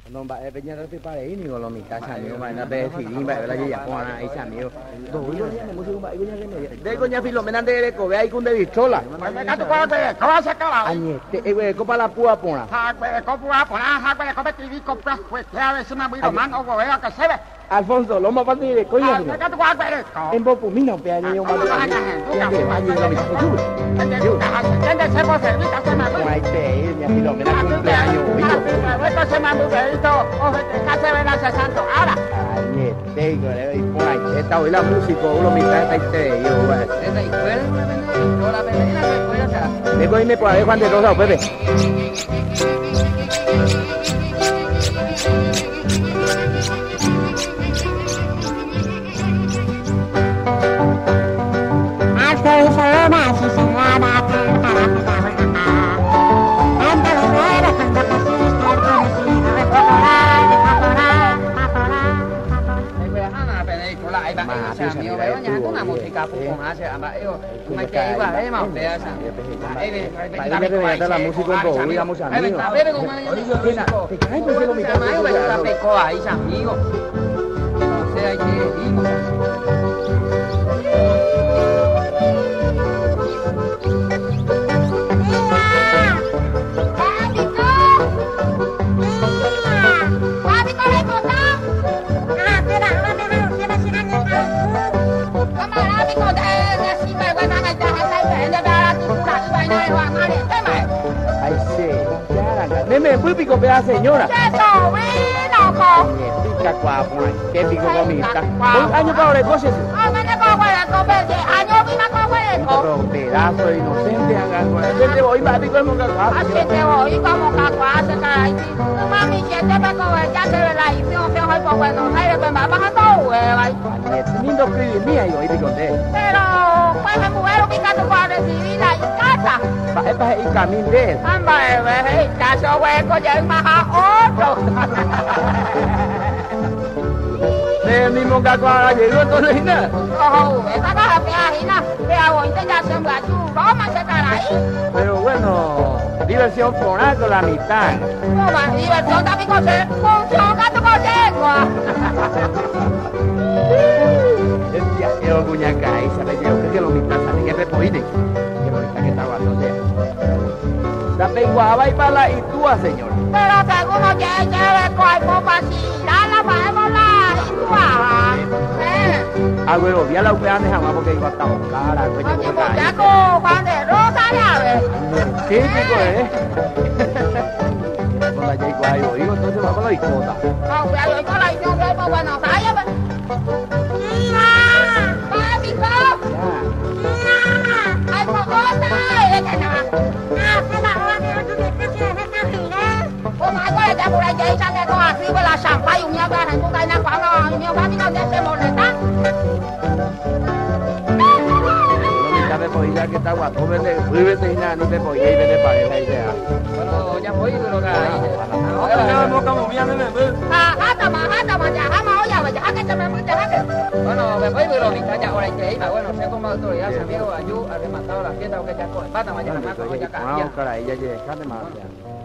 non ba e peña te pare ini kalau minta samio ba na be fili ba la ya pona ai samio do yo ne mo su ba inya ne de coña Filomena de ko be ai kun de bichola me ka tu ko te ko sa ka la añe te e ko pa la pua pona ha ko pua pona ha ko be ti ko pra pues que a veces me voy man o ve que se ve Alfonso lo más fácil de coña me ka tu ko be ko en popo mi no pe ani yo ma de ani lo mi su ¿Quién se puede servir? ¿Qué se me hace? Ay, te, mi Filomena cumpleaños, esto se me hace, esto, ¿qué se ve la santo? Ahora. Ay, te, y por ahí, esta hoy la música, uno me está este, yo, güey. Esa escuela, no la pedina, la escuela será. Me voy por ahí, Juan de Rosa, Pepe. Música pupona se ama io ma che va ma bea sa la música un poco digamos amigo bebe con te cae porque lo mira ma io vedo la pecco ai amigo no se hay que digo me fui pico pea señora. Eso, vino con. Pica cuapo, qué pico comita. Un año para le coches. Ah, me le cojo el copete. Año vino con el co. Pedazo de inocente hagan con el te voy para pico como cacua. Así te voy como cacua, se cae. Mami, que te me coge, ya se ve la edición, se hoy por Buenos Aires, pues me baja todo, güey. Lindo escribir mía y hoy te conté. Pero, pues me muero picando para recibir la casa. Es para el camino de él. Hombre, ve, caso hueco, ya es más a otro. El mismo cacua llegó entonces y nada. No, esta caja peajina, que hago ya se me vamos a sacar ahí. Pero bueno, diversión por algo la mitad. No, más diversión también con ser, función gato con lengua. Yo cuñaca, y sabe yo que lo mitad sabe que repoide. Que lo mitad que está guardando ya. La penguaba y para la Itúa, señor. Pero seguro que lleve cual popa así, la podemos la Itúa. Ah, huevo, vi a la UPA jamás porque iba a estar cara. Oye, pues ya con Juan de Rosa, ya ves. Típico, Con la J. Guayo, digo, entonces vamos a la Icota. No, cuidado, con la Icota, que es Buenos Aires. Por ahí ya dicen que con arriba la champán y un miedo a gente que hay una cuadra y mi mamá no se molesta. No me podía que está guapo, vete y nada, ni te podía y vete para esa idea. Bueno, ya voy, pero que bueno, me voy, pero mi caña ahora increíble. Bueno, sé como autoridad, amigo, ayuda, ha rematado la fiesta, porque ya con el pata, mañana más, ya caía. Caray, ya llegué, déjame más.